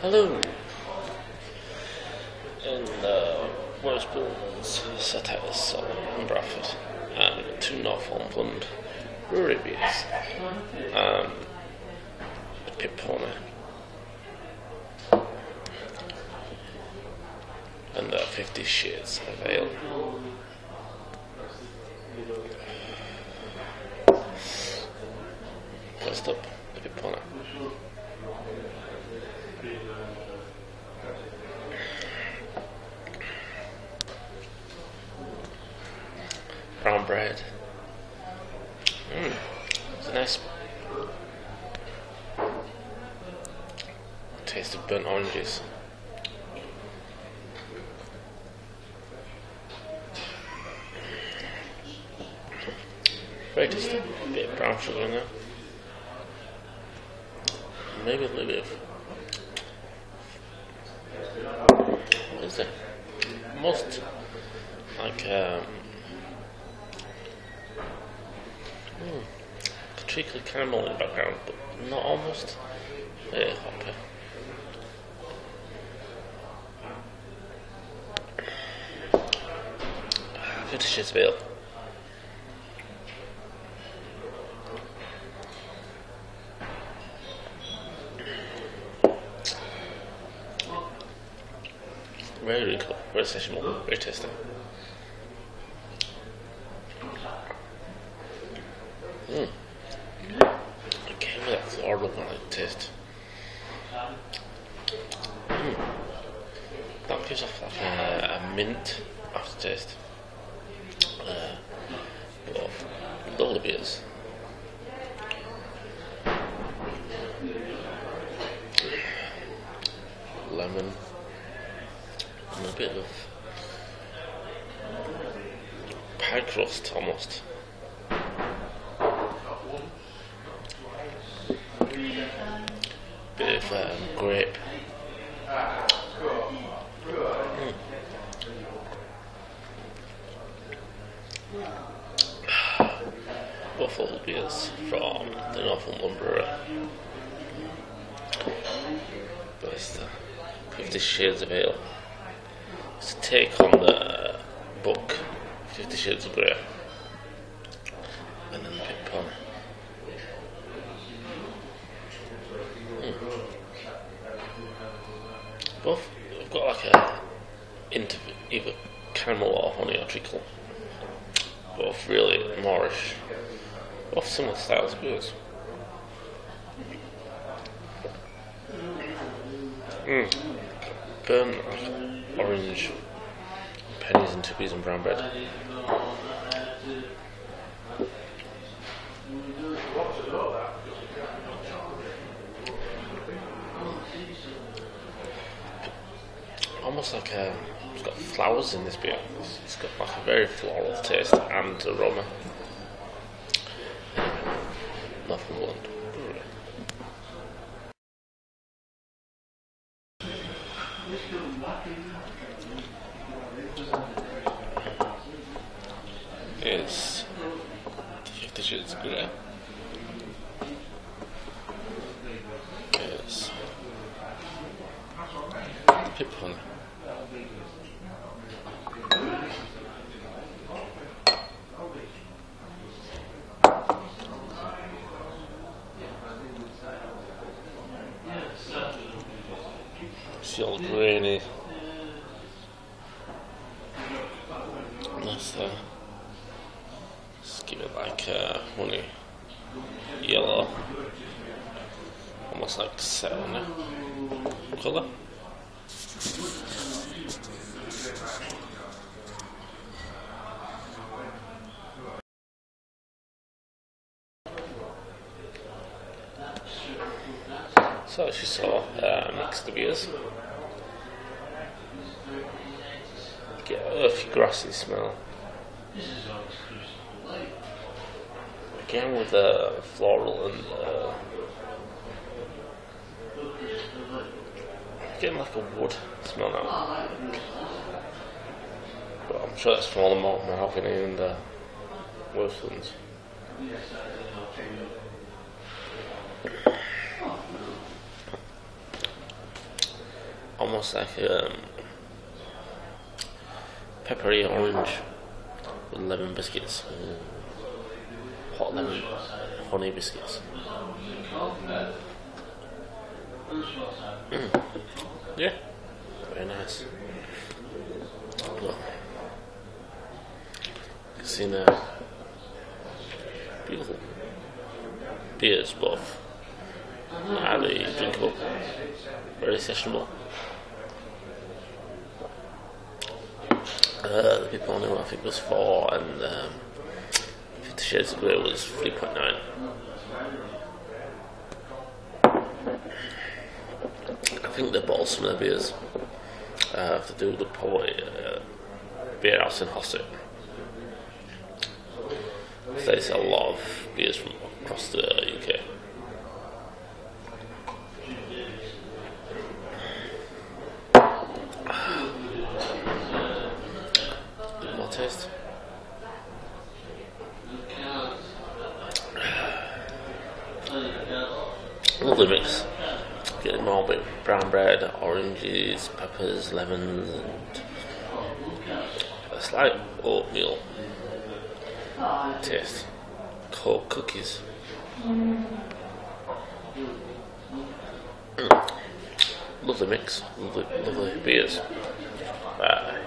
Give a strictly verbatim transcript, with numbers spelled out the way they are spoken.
Hello. In uh, Wetherspoons, Satire, Solomon and Bradford, and two Northumberland brewery beers, and Pit Pony, and uh, Fifty Shades of Ale. First up, the Pit Pony. Brown bread. Mmm, it's a nice taste of burnt oranges. Very tasty. A bit of brown sugar in there. Maybe a little bit of, what is it? Almost like um, mm, treacle caramel in the background, but not almost. Very hoppy. Fifty Shades of Ale. Very, very cool, very sessionable, very tasty. Mm. Again with that floral one I taste. Mm. That gives off like a, a mint aftertaste. Uh, of lovely beers. Lemon. And a bit of pie crust almost. Bit of um, grape. Mm. Buffalo beers from the Northumberland Brewery. But it's the Fifty Shades of Ale. It's a take on the book Fifty Shades of Grey, and then the Pit Pony. Mm. Both have got like a into either caramel or honey or treacle. Both really Moorish, both similar styles of beers. Mm. Burnt orange pennies and two peas and brown bread. Almost like a, it's got flowers in this beer. It's got like a very floral taste and aroma. Northumberland Brewery. Is the Fifty Shades of Grey. Is the Pit Pony. See all grainy. That's uh, let's give it like uh, honey yellow, almost like salmon colour. So as you saw, uh, mix the beers. Get a earthy, grassy smell. Again with the uh, floral and uh, getting like a wood smell now. But I'm sure that's from all the mahogany and uh, Wilsons. almost like um, peppery orange with lemon biscuits. Mm. Hot lemon honey biscuits. Mm. Yeah, very nice. Well, you can see now, beautiful beers, both highly drinkable, very sessionable. Uh, the people on I think was four, and um, Fifty Shades of Grey was three point nine. I think they bought some of their beers uh, to do the probably uh, beer house in Hossett. They sell a lot of beers from across the U K. Bit more taste. Lovely mix. Getting more bit brown bread, oranges, peppers, lemons, and a slight oatmeal taste. Cold cookies. Mm. Lovely mix, lovely, lovely beers. Bye.